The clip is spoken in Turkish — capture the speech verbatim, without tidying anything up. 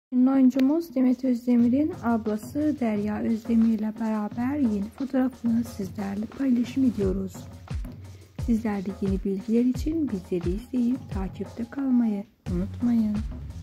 Ünlü oyuncumuz Demet Özdemir'in ablası Derya Özdemir ile beraber yeni fotoğrafını sizlerle paylaşım ediyoruz. Sizler de yeni bilgiler için bizleri izleyip takipte kalmayı unutmayın.